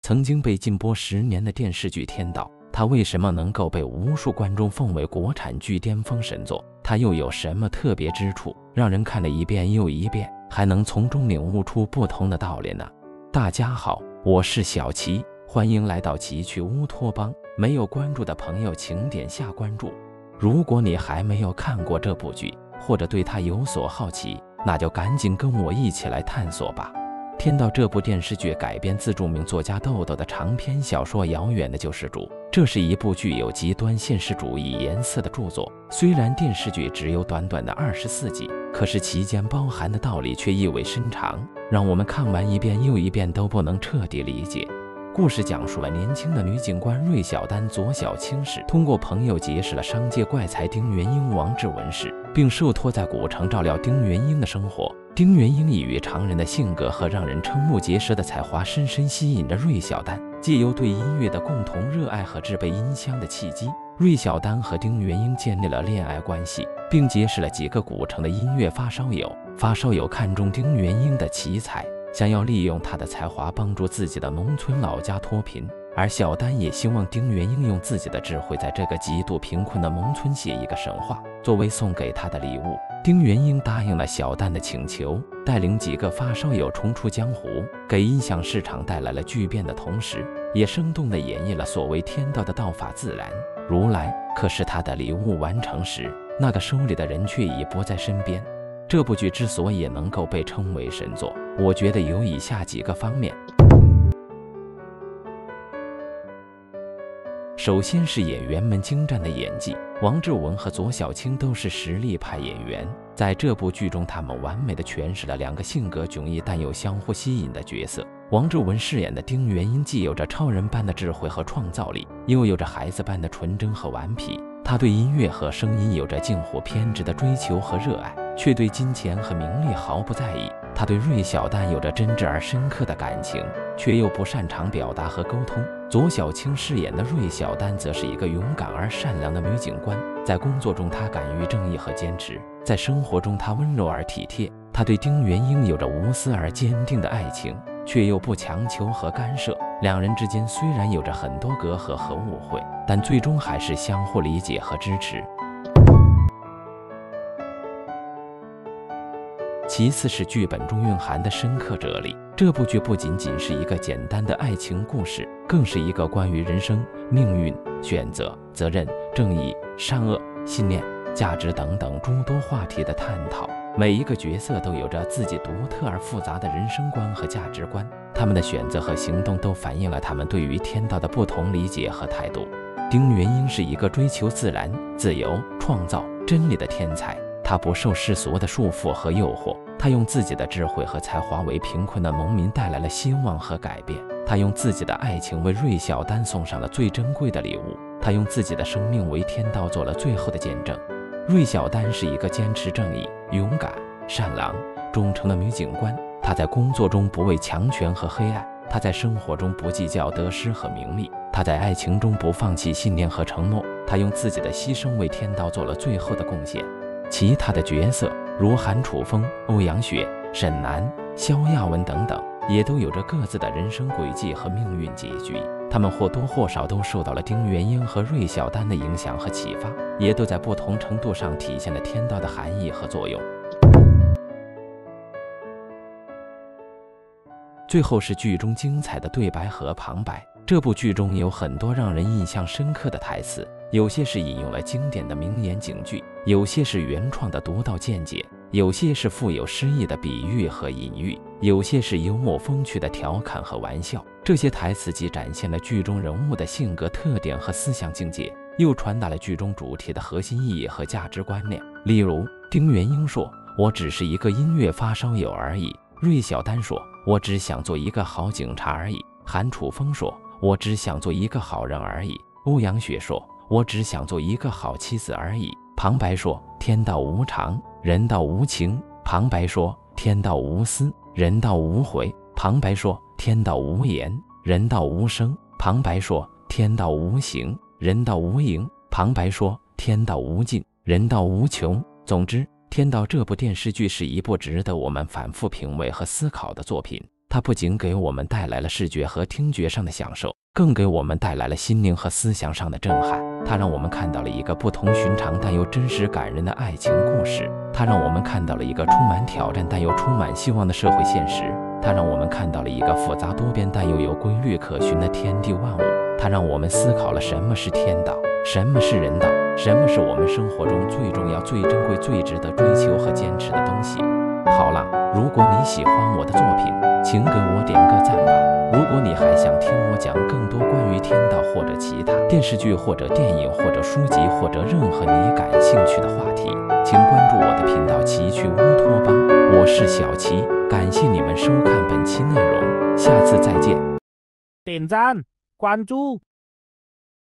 曾经被禁播10年的电视剧《天道》，它为什么能够被无数观众奉为国产剧巅峰神作？它又有什么特别之处，让人看了一遍又一遍，还能从中领悟出不同的道理呢？大家好，我是小齐，欢迎来到奇趣乌托邦。没有关注的朋友，请点下关注。如果你还没有看过这部剧，或者对它有所好奇，那就赶紧跟我一起来探索吧。《天道》这部电视剧改编自著名作家豆豆的长篇小说《遥远的救世主》，这是一部具有极端现实主义颜色的著作。虽然电视剧只有短短的24集，可是其间包含的道理却意味深长，让我们看完一遍又一遍都不能彻底理解。故事讲述了年轻的女警官芮小丹左小青时，通过朋友结识了商界怪才丁元英王志文氏，并受托在古城照料丁元英的生活。丁元英异于常人的性格和让人瞠目结舌的才华深深吸引着芮小丹，借由对音乐的共同热爱和制备音箱的契机，芮小丹和丁元英建立了恋爱关系，并结识了几个古城的音乐发烧友。发烧友看中丁元英的奇才，想要利用他的才华帮助自己的农村老家脱贫，而小丹也希望丁元英用自己的智慧在这个极度贫困的农村写一个神话，作为送给他的礼物。丁元英答应了小丹的请求，带领几个发烧友重出江湖，给音响市场带来了巨变的同时，也生动地演绎了所谓天道的道法自然如来。可是他的礼物完成时，那个收礼的人却已不在身边。这部剧之所以能够被称为神作，我觉得有以下几个方面。首先是演员们精湛的演技，王志文和左小青都是实力派演员，在这部剧中他们完美地诠释了两个性格迥异但又相互吸引的角色。王志文饰演的丁元英既有着超人般的智慧和创造力，又有着孩子般的纯真和顽皮。他对音乐和声音有着近乎偏执的追求和热爱，却对金钱和名利毫不在意。他对芮小丹有着真挚而深刻的感情，却又不擅长表达和沟通。左小青饰演的芮小丹则是一个勇敢而善良的女警官，在工作中她敢于正义和坚持，在生活中她温柔而体贴。她对丁元英有着无私而坚定的爱情，却又不强求和干涉。两人之间虽然有着很多隔阂和误会，但最终还是相互理解和支持。其次是剧本中蕴含的深刻哲理。这部剧不仅仅是一个简单的爱情故事，更是一个关于人生、命运、选择、责任、正义、善恶、信念、价值等等诸多话题的探讨。每一个角色都有着自己独特而复杂的人生观和价值观，他们的选择和行动都反映了他们对于天道的不同理解和态度。丁元英是一个追求自然、自由、创造、真理的天才，他不受世俗的束缚和诱惑，他用自己的智慧和才华为贫困的农民带来了希望和改变，他用自己的爱情为芮小丹送上了最珍贵的礼物，他用自己的生命为天道做了最后的见证。芮小丹是一个坚持正义、勇敢、善良、忠诚的女警官，她在工作中不畏强权和黑暗，她在生活中不计较得失和名利，她在爱情中不放弃信念和承诺，她用自己的牺牲为天道做了最后的贡献。其他的角色如韩楚风、欧阳雪、沈南、萧亚文等等，也都有着各自的人生轨迹和命运结局，他们或多或少都受到了丁元英和芮小丹的影响和启发，也都在不同程度上体现了天道的含义和作用。最后是剧中精彩的对白和旁白。这部剧中有很多让人印象深刻的台词，有些是引用了经典的名言警句，有些是原创的独到见解，有些是富有诗意的比喻和隐喻，有些是幽默风趣的调侃和玩笑。这些台词既展现了剧中人物的性格特点和思想境界，又传达了剧中主题的核心意义和价值观念。例如，丁元英说：“我只是一个音乐发烧友而已。”芮小丹说：“我只想做一个好警察而已。”韩楚风说：“我只想做一个好人而已。”欧阳雪说：“我只想做一个好妻子而已。”旁白说：“天道无常，人道无情。”旁白说：“天道无私，人道无悔。”旁白说：“天道无言，人道无声。”旁白说：“天道无形，人道无影。”旁白说：“天道无尽，人道无穷。”总之，《天道》这部电视剧是一部值得我们反复品味和思考的作品。 它不仅给我们带来了视觉和听觉上的享受，更给我们带来了心灵和思想上的震撼。它让我们看到了一个不同寻常但又真实感人的爱情故事，它让我们看到了一个充满挑战但又充满希望的社会现实，它让我们看到了一个复杂多变但又有规律可循的天地万物，它让我们思考了什么是天道，什么是人道，什么是我们生活中最重要、最珍贵、最值得追求和坚持的东西。好了，如果你喜欢我的作品，请给我点个赞吧。如果你还想听我讲更多关于天道或者其他电视剧或者电影或者书籍或者任何你感兴趣的话题，请关注我的频道奇趣乌托邦。我是小奇，感谢你们收看本期内容，下次再见。 点赞关注